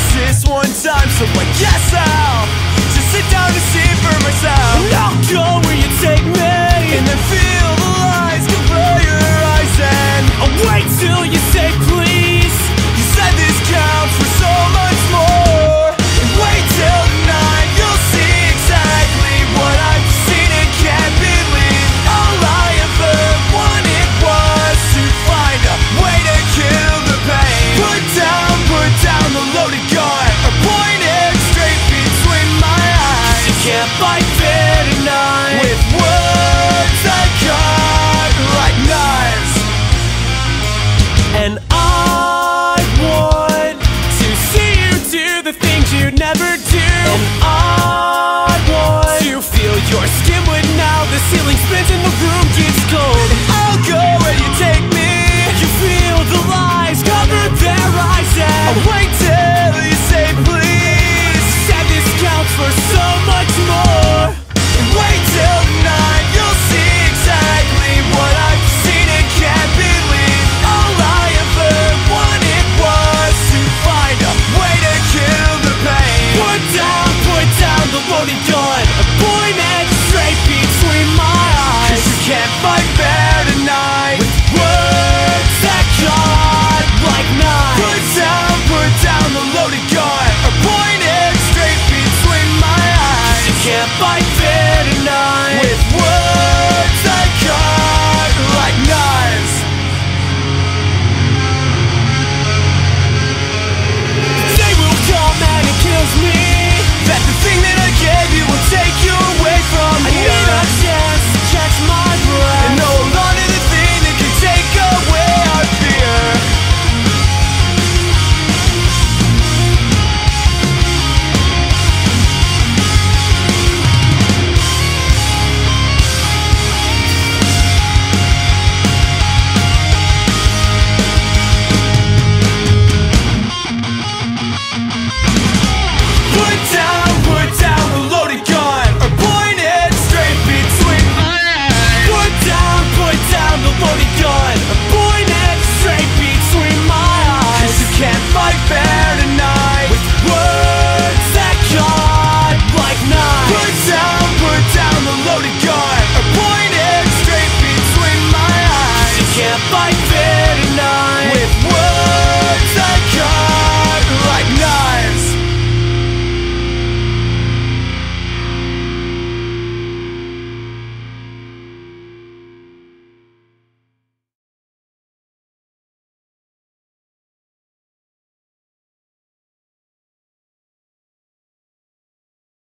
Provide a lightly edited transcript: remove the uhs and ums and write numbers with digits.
this one time, so I guess I'll just sit down and see for myself. And I'll go where you take me, and then feel the lies cover your eyes. And I'll wait till you say please. You said this counts for so much more. And wait till tonight, you'll see exactly what I've seen and can't believe. All I ever wanted was to find a way to kill the pain. Put down the loaded gun, or point it straight between my eyes. You can't fight fair tonight with words that cut like knives. And I want to see you do the things you'd never do. And